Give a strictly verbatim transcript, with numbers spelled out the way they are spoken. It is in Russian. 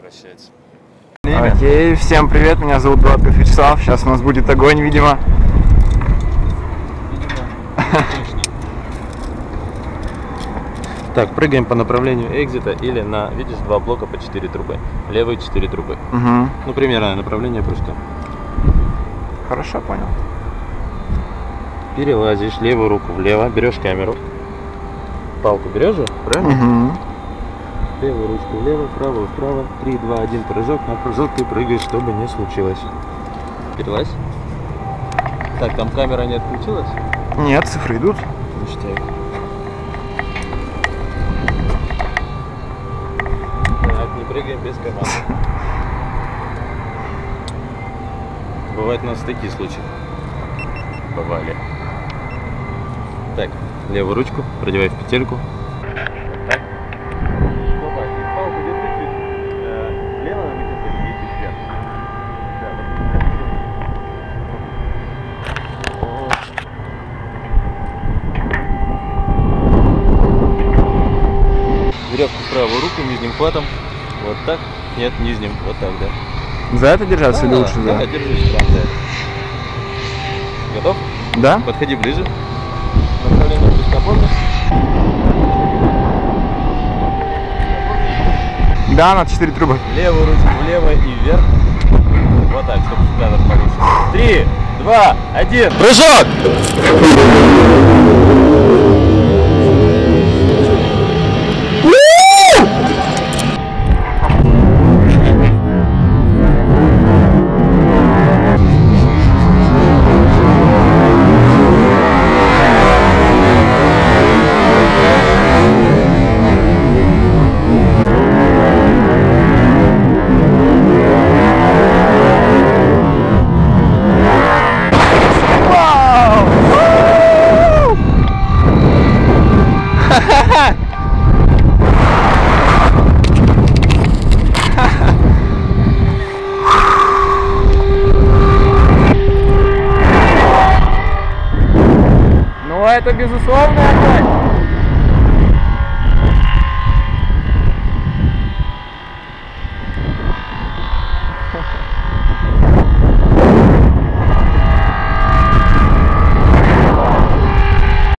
вращается. Окей, всем привет, меня зовут Гладков Вячеслав, сейчас у нас будет огонь, видимо. Так, прыгаем по направлению экзита или на, видишь, два блока по четыре трубы. Левые четыре трубы. Угу. Ну, примерное направление прыжка. Хорошо, понял. Перелазишь левую руку влево, берешь камеру. Палку берешь же, правильно? Угу. Левую ручку влево, правую вправо. три, два, один, прыжок. На прыжок ты прыгаешь, чтобы не случилось. Перелазь. Так, там камера не отключилась? Нет, цифры идут. Ништяк. Так, не прыгаем без команды. Бывают у нас такие случаи. Бывали. Так, левую ручку продевай в петельку. Так. Опа, и палку держи чуть э, влево на вытянутой и чуть вверх. Да, вот. Веревку в правую руку нижним хватом. Вот так. Нет, нижним. Вот так, да. За это держаться а, или лучше за? Да, держись прям за это. Готов? Да? Подходи ближе. Направление прыжка помнишь? Да, на четыре трубы. Левую ручку влево и вверх. Вот так, чтобы кадр получился. Три, два, один. Прыжок! Ну, это безусловно